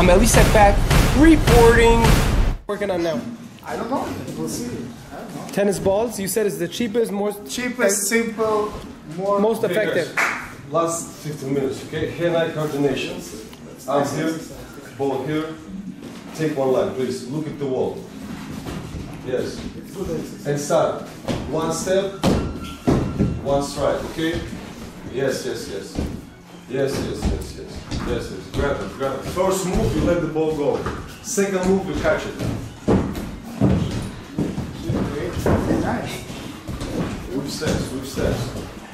I'm Elie Seckbach reporting. Working on now. I don't know. We'll see. I don't know. Tennis balls. You said it's the cheapest, cheapest, simple, most effective. Last 15 minutes, okay? Hand-eye coordination. Arm here, ball here. Take one line, please. Look at the wall. Yes. And start. One step, one strike, okay? Yes, yes, yes. Yes, yes, yes, yes. Yes, yes. Grab it, grab it. First move, you let the ball go. Second move, you catch it. Nice. Whip steps, whip steps.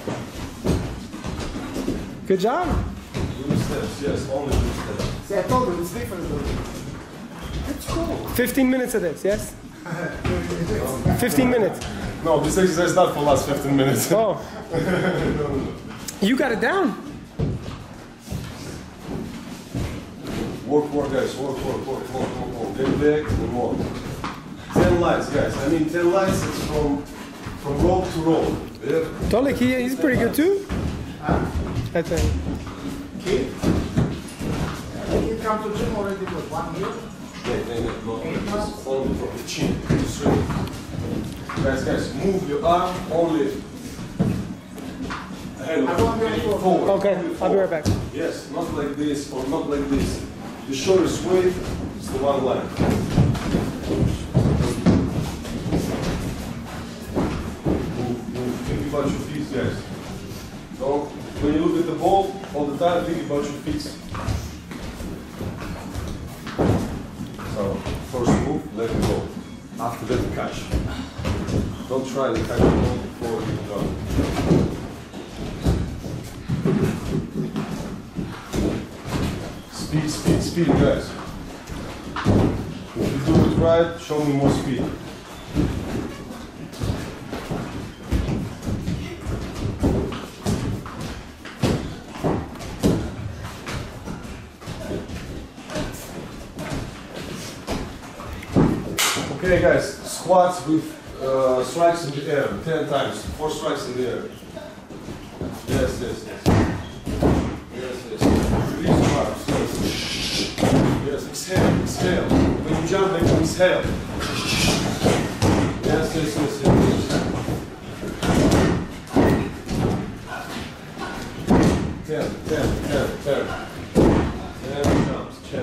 Good job. Whip steps, yes, only whip steps. See, I told you, it's different. It's cool. 15 minutes of this, yes? 15 minutes. No, this exercise is not for last 15 minutes. Oh. No. You got it down. Work, guys. Work. Get back and more. 10 lines, guys. I mean, 10 lines is from rope to rope. Yeah. Tolik, he's pretty good too. I think. Kid? He come to gym already for 1 year? No. Just only from the chin. Straight. Guys, move your arm only. Forward. Okay, I'll be right back. Yes, not like this or not like this. The shortest way is the one line. Move. Think about your feet, guys. Don't. When you look at the ball, all the time, think about your feet. So, first move, let it go. After that, catch. Don't try to catch the ball before you go. Speed, guys. If you do it right, show me more speed. Okay, guys, squats with strikes in the air, 10 times, 4 strikes in the air. Yes. Release your arms. Yes, exhale. When you jump, make them exhale. Yes. 10 jumps, 10.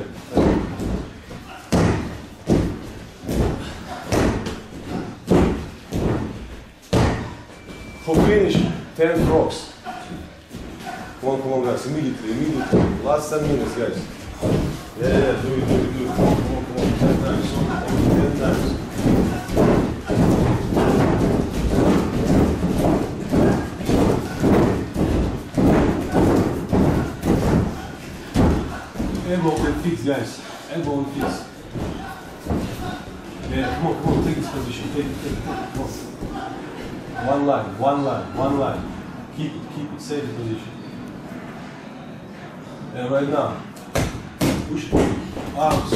For finish, 10 rocks. Come on, guys, immediately. Last 10 minutes, guys. Yeah, do it. Come on, 10 times. 10 times. Elbow and feet, guys. Elbow and feet. Yeah, come on, take this position. Take it. Come on. One line. Keep it, save the position. And right now, push arms,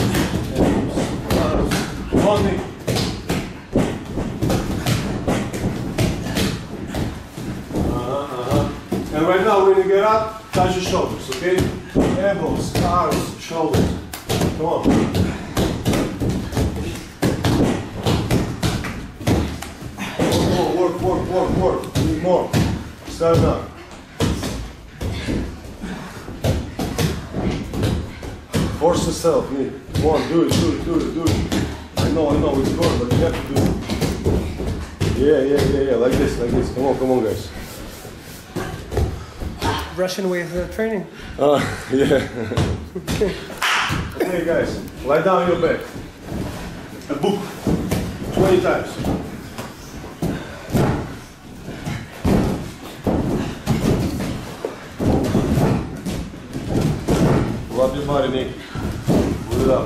holding. And right now, when you get up, touch your shoulders, okay? Elbows, arms, shoulders. Come on. Work. Need more. Start now. Force yourself, Nick. Come on, do it. I know, it's good, but you have to do it. Yeah, like this. Come on, guys. Russian way of training. Yeah. Okay, guys, lie down your back. A book. 20 times. Rub your body, Nick. Pull it up.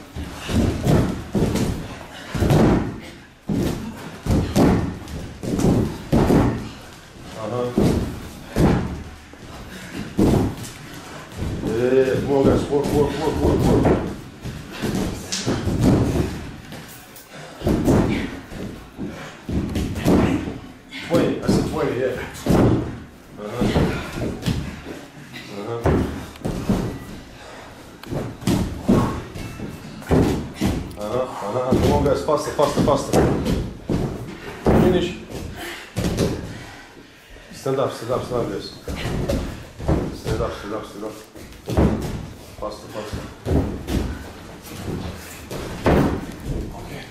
Yeah, come on, guys. Work. 20. I said 20, yeah. Come on, guys, faster, faster, faster. Finish. Stand up, stand up, stand up, guys. Stand up, stand up, stand up. Faster, faster. Okay,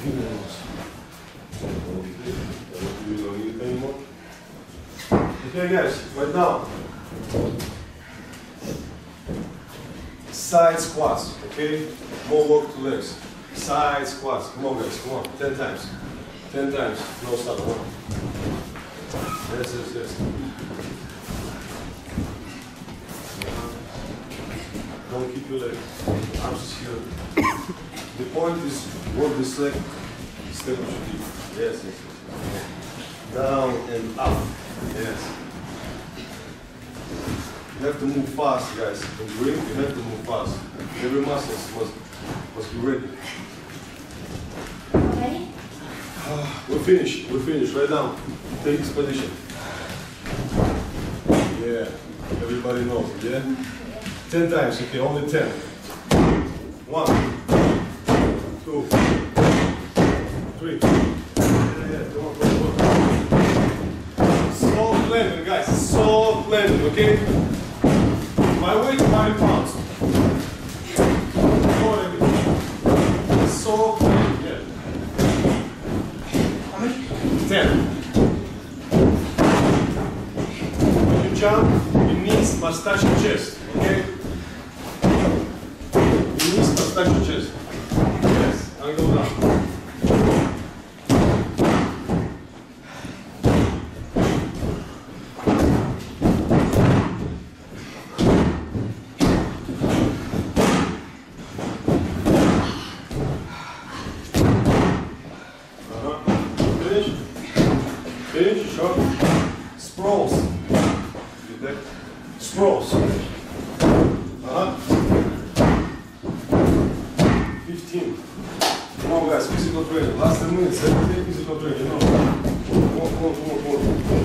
we don't need it anymore. Okay, guys, right now. Side squats, okay? More work to legs. Side squats. Come on, guys, come on. 10 times. 10 times. No stop. Yes, yes, yes. Don't keep your leg. Arms here. The point is work this leg. Step to deep. Yes, yes, yes. Down and up. Yes. You have to move fast, guys. In the ring, you have to move fast. Every muscle must be ready. Ready? We're finished. We're finished. Right now. Take this position. Yeah. Everybody knows it, yeah? 10 times, okay? Only 10. 1, 2, 3. Yeah, come on, come on. Soft landing, guys. Soft landing, okay? My weight, 5 pounds. Soft landing, yeah. How many? 10. When you jump, your knees must touch your chest, okay? Your knees must touch your chest. Yes, and go down. Sprawls. 15. Come on, guys, physical training. Last 10 minutes, everything physical training, you know. Come on, come on, come on, come on.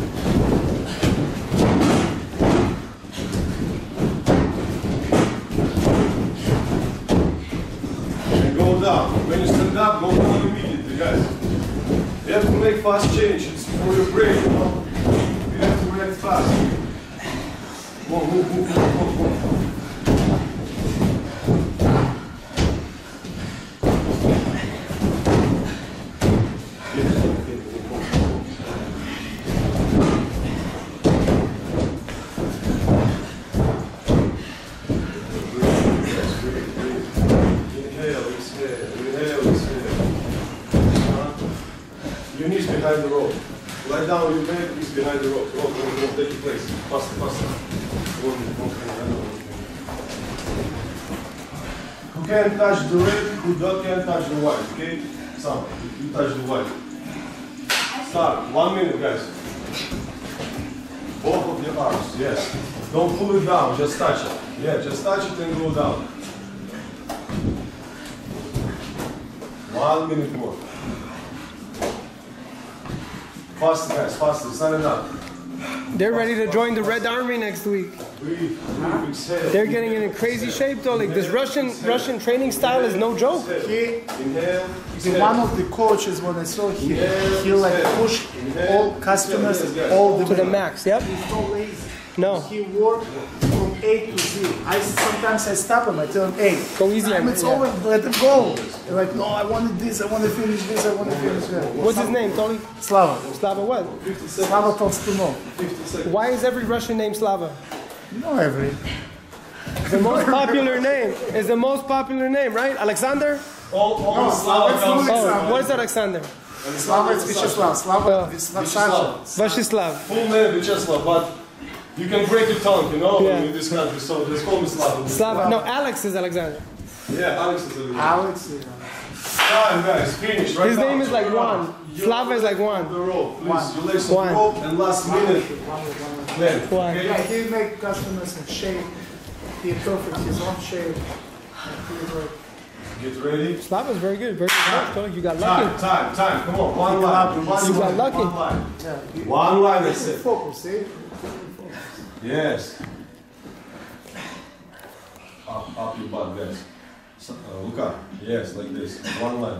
And go down. When you stand up, go down immediately, guys. You have to make fast change. It's for your brain, you know. You have to react fast. Come on, move, move, move, move, move. Your knees behind the rope. Lie down, your back is behind the rope. Rope will take your place. Faster, faster. Who can touch the red, who can't touch the white, okay? Some, you touch the white. Start, 1 minute, guys. Both of your arms, yes. Don't pull it down, just touch it. Yeah, just touch it and go down. 1 minute more. Faster, guys, faster, it's not enough. They're ready to join the Red Army next week. Breathe, breathe, exhale. They're getting in a crazy shape though. Like this Russian training style is no joke. Inhale, One of the coaches, when I saw him, he like push all customers, all the To the way. max, yep. He's so lazy. No. He worked from A to Z. Sometimes I stop him, I tell him, hey, Go easy on it's me, over, let him go. They're like, no, I wanted this, I want to finish this, I want to finish that. What's his name, Tony? Slava. Slava what? Slava Tolstunov. Why is every Russian named Slava? No, every. The most popular name is the most popular name, right? Alexander? all Slava comes. Oh, what is Alexander? Slava is Vyacheslav. Slava is Vyacheslav. Vashislav. Full name Vyacheslav, but you can break your tongue, you know, Yeah. in this country, so just call me Slava. Slava. No, Alex is Alexander. Yeah, Alex is a Alex. Time, guys, finish right His now. name is like one. Slava is like The one. rope, please. Your legs on One. the rope and last minute. Length, One. Yeah, okay? he make customers in shape. He perfect his own shape. He's like, Get ready. Slava is very good. Very good. Tony. You got lucky. Time. Come on, one line. You got lucky. One line. yeah, he, One line, that's it. focus, see? Yes. Up your butt, guys. Look up. Yes, like this. One line.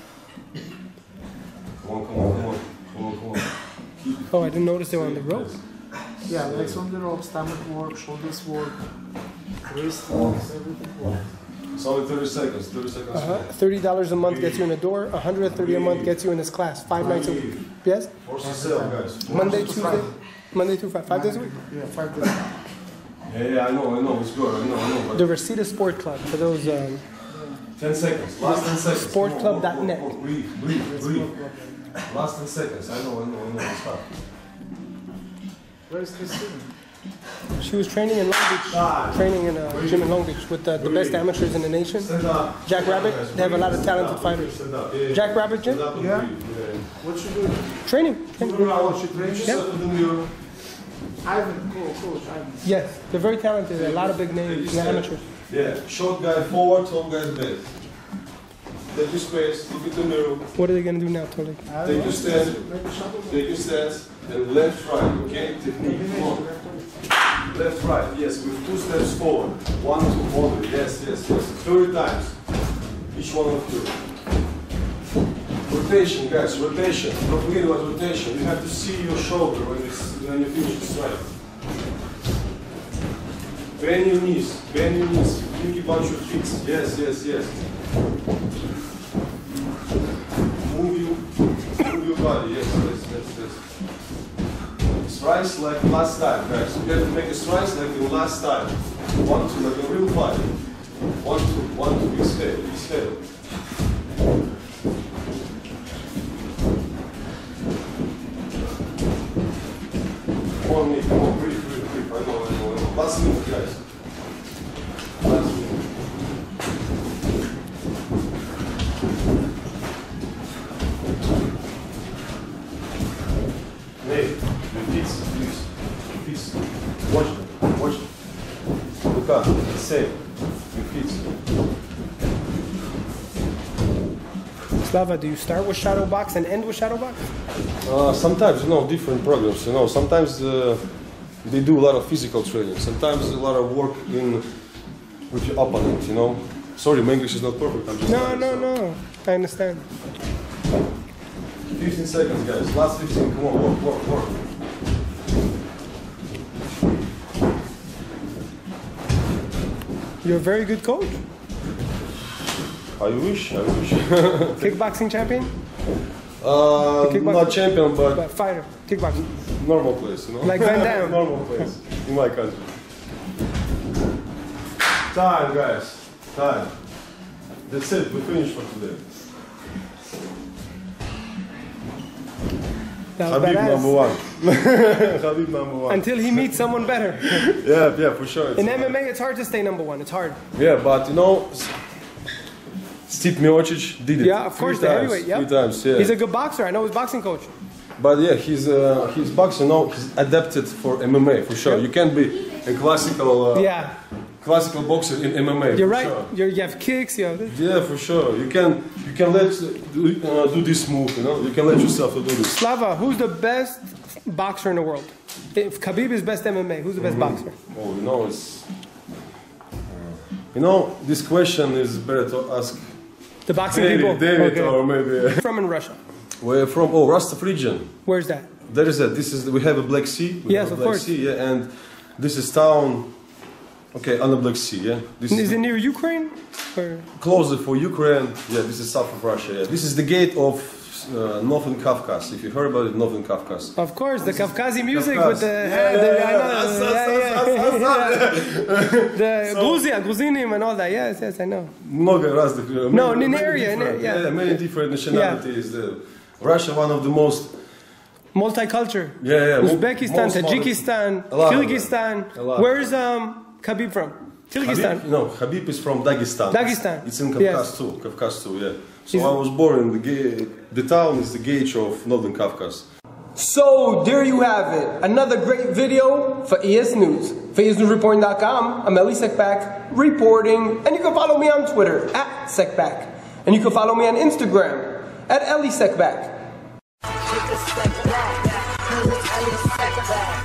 Come on, come on, come on. Come on, come on. Oh, I didn't notice they were on the rope. Yeah, legs on the rope, stomach work, shoulders work, wrist works, everything works. It's only 30 seconds. 30 seconds. $30 a month gets you in the door. $130 a month gets you in this class. 5 nights a week. Yes? Force yourself, guys. Monday, Tuesday, Monday through 5 days a week. Yeah, 5 days. Yeah, I know, it's good, I know. But The Reseda Sport Club for those. 10 seconds. Last 10 seconds. Sportclub.net. Breathe. Last 10 seconds. I know. Stop. Where is Christine? She was training in Long Beach, training in a gym in Long Beach with the best amateurs in the nation. Jack Rabbit, they have a lot of talented fighters. Jack Rabbit gym? Yeah? What you do? Training. Oh, she trains? Yeah. Ivan, coach Ivan. Yes, they're very talented. A lot of big names, the amateurs. Yeah, short guy forward, tall guy back. Take your space, look at the mirror. What are they going to do now, Tony? Take your stance, and left, right, okay? Technique, come on. Left, right, yes, with 2 steps forward. 1, 2, forward, yes. 30 times. Each one of you. Rotation, guys, rotation. Don't forget about rotation. You have to see your shoulder when you finish the strike. Bend your knees. Think about your feet. Yes. Move your body, yes. Strikes like last time, guys. You have to make a strikes like the last time. 1, 2, like a real fight. 1, 2, exhale. Come on, breathe. I know. Last minute, guys. Last minute. Hey, your feet, please. Watch them. Look up, it's safe. Your feet. Slava, do you start with shadow box and end with shadow box? Sometimes, different programs. Sometimes they do a lot of physical training. Sometimes a lot of work with your opponent. Sorry, my English is not perfect. I'm just No. I understand. 15 seconds, guys. Last 15. Come on, work. You're a very good coach. I wish. Kickboxing champion? Not champion, but fighter. Kickboxing. normal place, Like Van Damme. Normal place in my country. Time, guys. Time. That's it. We finished for today. That was Habib badass. number 1. Habib number 1. Until he meets someone better. Yeah, for sure. In MMA, it's hard to stay number 1. It's hard. Yeah, but Stipe Miocic did it. Yeah, of course, the heavyweight. Yeah. 3 times. Yeah. He's a good boxer. I know his boxing coach. But yeah, he's boxing. He's adapted for MMA for sure. You can't be a classical boxer in MMA. You're right. Sure. You have kicks. You have this. Yeah, for sure. You can do this move. You can let yourself do this. Slava, who's the best boxer in the world? If Khabib is best MMA, who's the best boxer? Oh, it's. This question is better to ask The boxing people. David, or maybe. From in Russia. We're from Rostov region. Where's that? There is we have a Black Sea. Yes, of course. Sea, yeah, and this is town. Okay, on the Black Sea, yeah. Is it near Ukraine? Or? Closer for Ukraine. Yeah, this is south of Russia. Yeah. This is the gate of Northern Caucasus. If you heard about it, Northern Caucasus. Of course, the Kafkazi music Kafkas. with the the Gruzinim and all that. Yes, I know. Много разных. No, in area, yeah, many different nationalities. Russia, one of the most multicultural. Yeah. Uzbekistan, Tajikistan, Kyrgyzstan. Where's Khabib from? Kyrgyzstan. Khabib is from Dagestan. It's in Kafkas too. Yeah. So I was born in the town is the gauge of Northern Caucasus. So there you have it. Another great video for EsNews. For EsNewsReporting.com, I'm Elie Seckbach reporting, and you can follow me on Twitter @Seckbach, and you can follow me on Instagram @Elie Seckbach. Take a step back, 'cause it's Elie Seckbach.